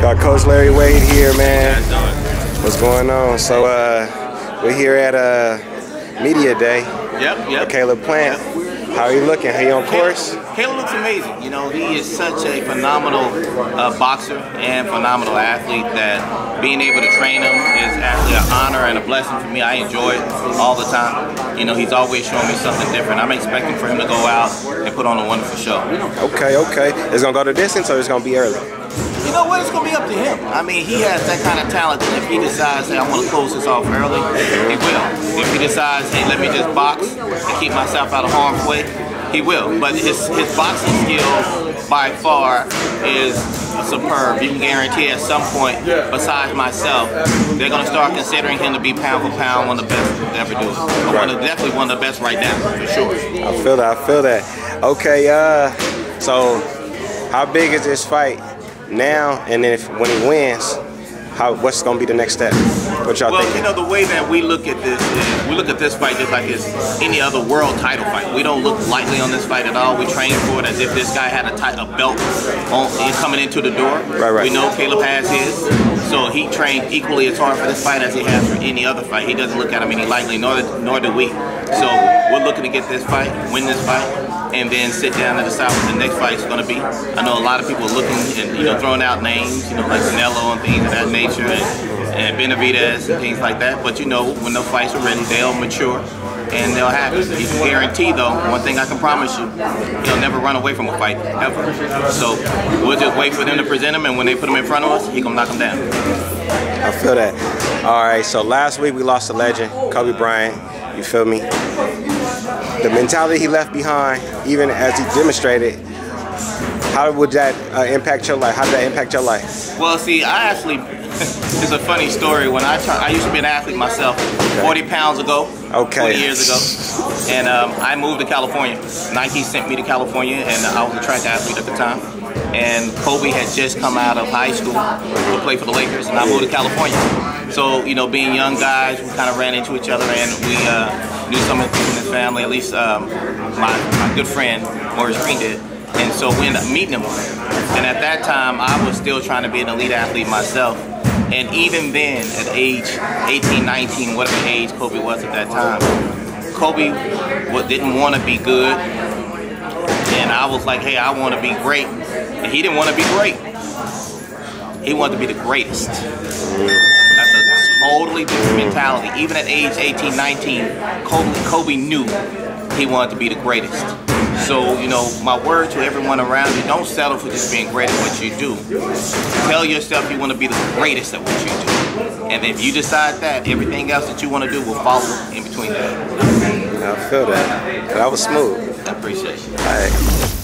Got Coach Larry Wade here, man. What's going on? So we're here at Media Day. Yep. Caleb Plant. How are you looking? Are you on course? Caleb looks amazing. You know, he is such a phenomenal boxer and phenomenal athlete that being able to train him is actually an honor and a blessing for me. I enjoy it all the time. You know, he's always showing me something different. I'm expecting for him to go out and put on a wonderful show. Okay. It's going to go the distance or it's going to be early? You know what? It's going to be up to him. I mean, he has that kind of talent. If he decides, hey, I want to close this off early, he will. If he decides, hey, let me just box and keep myself out of harm's way, he will. But his boxing skill, by far, is superb. You can guarantee at some point, besides myself, they're going to start considering him to be pound for pound one of the best to ever do it. Definitely one of the best right now, for sure. I feel that. Okay, so how big is this fight now, and then when he wins, what's going to be the next step? What y'all think? Well, you know, the way that we look at this is we look at this fight just like it's any other world title fight. We don't look lightly on this fight at all. We train for it as if this guy had a belt coming into the door. Right. We know Caleb has his, so he trained equally as hard for this fight as he has for any other fight. He doesn't look at him any lightly, nor do we. So we're looking to get this fight, win this fight, and then sit down and decide what the next fight is going to be. I know a lot of people are looking and throwing out names, like Canelo and things of that nature, and Benavidez and things like that. But when the fights are ready, they'll mature and they'll happen. You can guarantee, though, one thing I can promise you, he'll never run away from a fight, ever. So we'll just wait for them to present him, and when they put him in front of us, he's going to knock him down. I feel that. All right, so last week we lost a legend, Kobe Bryant. You feel me? The mentality he left behind, even as he demonstrated, how would that impact your life? How did that impact your life? Well, see, I actually, it's a funny story. When I used to be an athlete myself, 40 pounds ago, 20 years ago, and I moved to California. Nike sent me to California, and I was a track athlete at the time. And Kobe had just come out of high school to play for the Lakers, and I moved to California. So, being young guys, we kind of ran into each other, and we knew some of the people in his family, at least my good friend, Maurice Green did. And so we ended up meeting him. And at that time, I was still trying to be an elite athlete myself. And even then, at age 18, 19, whatever age Kobe was at that time, Kobe didn't want to be good. And I was like, hey, I want to be great. And he didn't want to be great. He wanted to be the greatest. That's a totally different mentality. Even at age 18, 19, Kobe knew he wanted to be the greatest. So, my word to everyone around you, don't settle for just being great at what you do. Tell yourself you want to be the greatest at what you do. And if you decide that, everything else that you want to do will follow in between that. I feel that. That was smooth. I appreciate it. All right.